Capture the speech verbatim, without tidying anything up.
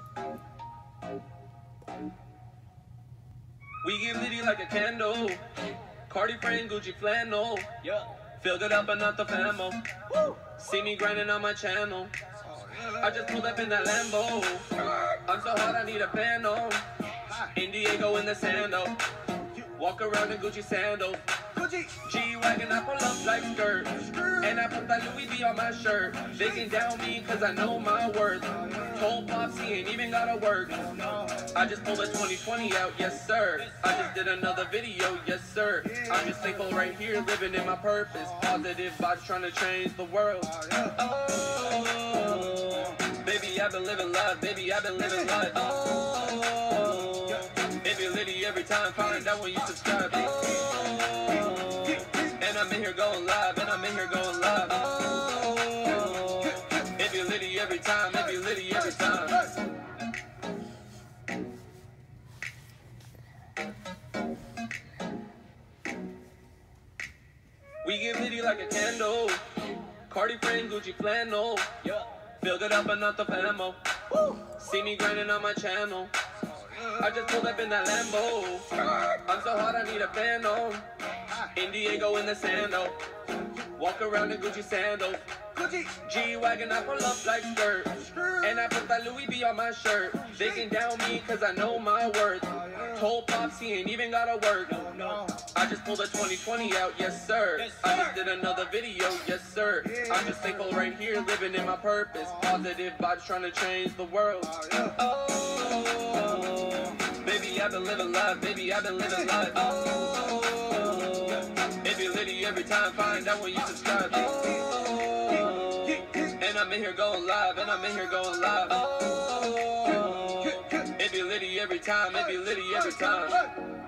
We get litty like a candle. Cardi frame, Gucci flannel. Yeah. Filled it up and not the famo. Woo. See me grinding on my channel. I just pulled up in that Lambo. I'm so hot I need a bando. In Diego in the sando. Walk around in Gucci sandals. G-Wagon, I pull up like skirt. And I put that Louis V on my shirt. They can down me cause I know my worth. Told Pops he ain't even gotta work. I just pulled a twenty twenty out, yes sir. I just did another video, yes sir. I'm just thankful right here, living in my purpose. Positive vibes trying to change the world. Oh, baby, I've been living life, baby, I've been living life. Oh, if you're litty every time, find out when you subscribe. And I'm in here going live, and I'm in here going live. Oh, if you're litty every time, if you're litty every time. We get litty like a candle. Cardi frame, Gucci flannel. Yeah. Filled it up and not the famo. Woo. See me grinding on my channel. I just pulled up in that Lambo. I'm so hot I need a bando. In Diego in the sando. Walk around in Gucci sandals. G-Wagon, I pull up like skirt. And I put that Louis V on my shirt. They can down me cause I know my worth. Told Pops he ain't even gotta work. I just pulled a twenty twenty out, yes sir. I just did another video, yes sir. I'm just thankful right here, living in my purpose. Positive vibes trying to change the world. Oh, baby, I've been living life, baby, I've been living life. Oh, if you're litty every time, find out when you subscribe. Oh, and I'm in here going live, and I'm in here going live. Oh, if you're litty every time, if you're litty every time.